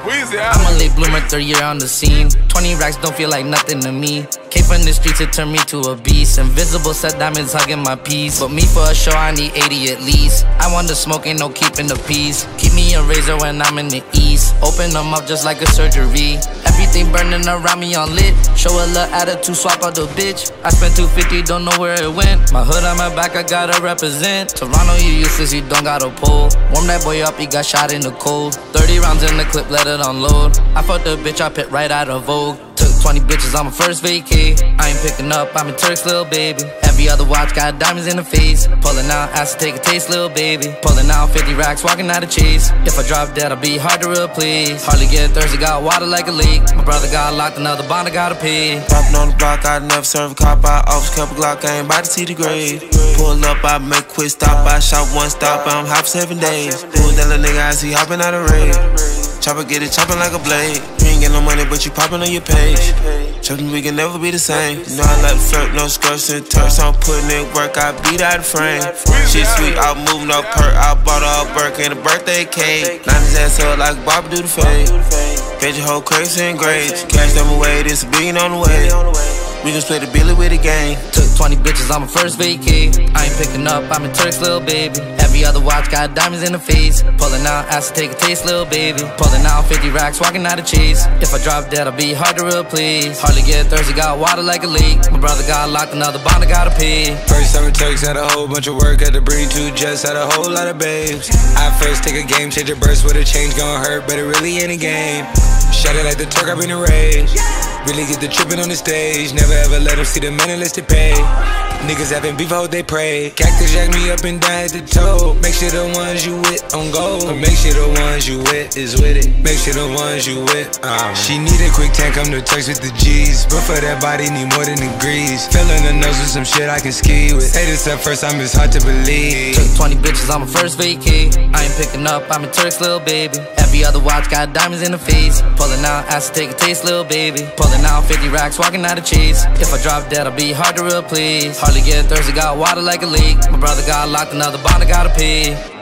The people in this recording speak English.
I'm a late bloomer, third year on the scene. 20 racks don't feel like nothing to me. Came from the streets, it turned me to a beast. Invisible set diamonds hugging my piece. But me for a show, I need 80 at least. I want the smoke, ain't no keeping the peace. Keep me a razor when I'm in the east. Open them up just like a surgery. Everything burning around me on lit. Show a little attitude, swap out the bitch. I spent 250, don't know where it went. My hood on my back, I gotta represent. Toronto, you useless, you don't got a pole. Warm that boy up, he got shot in the cold. 30 rounds in the clip, let it unload. I fucked the bitch, I pit right out of Vogue. Took 20 bitches on my first vacay. I ain't picking up, I'm a Turk's little baby. Every other watch got diamonds in the face. Pulling out, asked to take a taste, little baby. Pulling out 50 racks, walking out of chase. If I drop dead, I'll be hard to replace. Hardly get thirsty, got water like a lake. My brother got locked, another bond I gotta pay. Popping on the block, I never serve a cop. I always kept a Glock, I ain't about to see the grave. Pull up, I make a quick stop. I shot one stop, I'm hop 7 days. Pull that little nigga, I see hopping out of raid. Chopper get it chopping like a blade. You ain't get no money, but you popping on your page. Chopping, we can never be the same. You know I like to flirt, no skirts and turks. I'm putting in work, I beat out the frame. Shit sweet, I'm moving up perk. I bought her a Burke and a birthday cake. Line his ass up like Bob do the fade. Fed your whole crates and grades. Cash them away, this a billion on the way. We gon' split the billy with the gang. Took 20 bitches on my first vacay. I ain't picking up, I'm a Turk's little baby. Every other watch got diamonds in the face. Pulling out, asked to take a taste, little baby. Pulling out 50 racks, walking out of chase. If I drop dead, I'll be hard to replace. Hardly get thirsty, got water like a lake. My brother got locked, another bond I gotta pay. First time Turks had a whole bunch of work. Had to bring 2 jets, had a whole lot of babes. I first take a game changer burst with a change gon' hurt, but it really ain't a game. Shot it like the Turk, I've been a rage. Really get the trippin' on the stage. Never ever let them see the men unless they pay. Niggas having beef, I hope they pray. Cactus jack me up and down at the toe. Make sure the ones you with on go. Make sure the ones you with is with it. Make sure the ones you with. She need a quick tank, come to Turks with the G's. But for that body, need more than degrees. Filling the nose with some shit I can ski with. Hey, this up first time, it's hard to believe. Took 20 bitches on my first vacay. I ain't picking up, I'm a Turk's little baby. Every other watch got diamonds in the face. Pulling out, asked to take a taste, little baby. Pulling out 50 racks, walking out of chase. If I drop dead, I'll be hard to replace. Hardly get thirsty, got water like a lake. My brother got locked, another bond I gotta pay.